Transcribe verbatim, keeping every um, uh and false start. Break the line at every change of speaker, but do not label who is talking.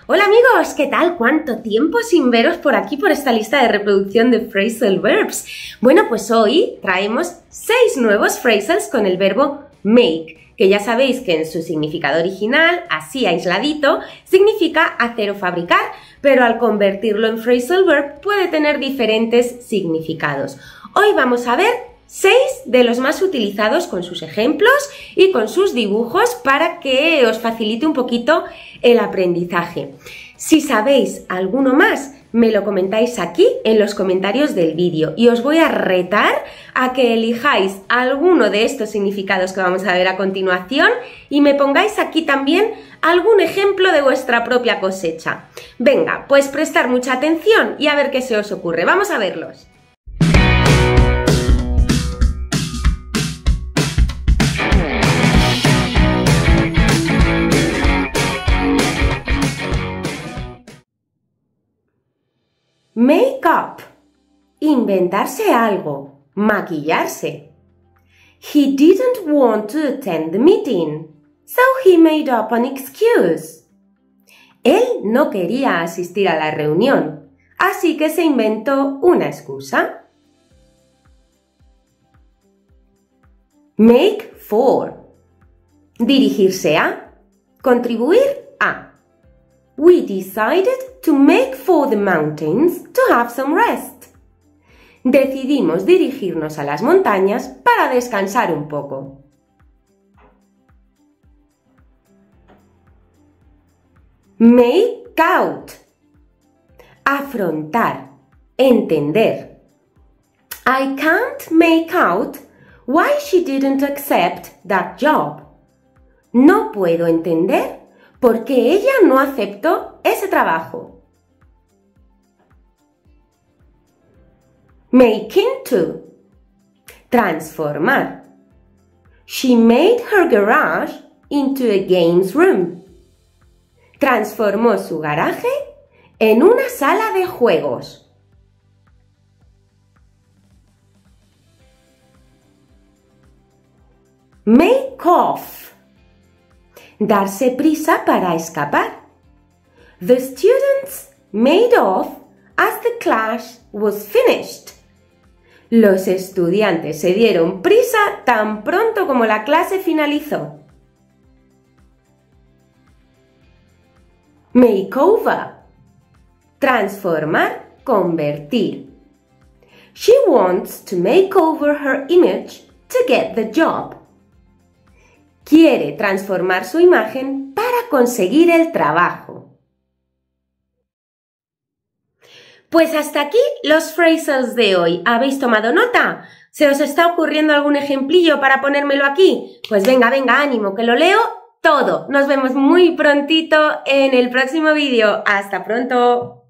Hola amigos, ¿qué tal? ¿Cuánto tiempo sin veros por aquí por esta lista de reproducción de phrasal verbs? Bueno, pues hoy traemos seis nuevos phrasals con el verbo make, que ya sabéis que en su significado original, así aisladito, significa hacer o fabricar, pero al convertirlo en phrasal verb puede tener diferentes significados. Hoy vamos a ver seis de los más utilizados con sus ejemplos y con sus dibujos para que os facilite un poquito el aprendizaje. Si sabéis alguno más, me lo comentáis aquí en los comentarios del vídeo y os voy a retar a que elijáis alguno de estos significados que vamos a ver a continuación y me pongáis aquí también algún ejemplo de vuestra propia cosecha. Venga, pues prestar mucha atención y a ver qué se os ocurre. Vamos a verlos. Make up. Inventarse algo. Maquillarse. He didn't want to attend the meeting, so he made up an excuse. Él no quería asistir a la reunión, así que se inventó una excusa. Make for. Dirigirse a. Contribuir a. We decided to make for the mountains to have some rest. Decidimos dirigirnos a las montañas para descansar un poco. Make out. Afrontar, entender. I can't make out why she didn't accept that job. No puedo entender por qué ella no aceptó ese trabajo. Make into. Transformar. She made her garage into a games room. Transformó su garaje en una sala de juegos. Make off. Darse prisa para escapar. The students made off as the class was finished. Los estudiantes se dieron prisa tan pronto como la clase finalizó. Make over. Transformar, convertir. She wants to make over her image to get the job. Quiere transformar su imagen para conseguir el trabajo. Pues hasta aquí los phrasals de hoy. ¿Habéis tomado nota? ¿Se os está ocurriendo algún ejemplillo para ponérmelo aquí? Pues venga, venga, ánimo, que lo leo todo. Nos vemos muy prontito en el próximo vídeo. ¡Hasta pronto!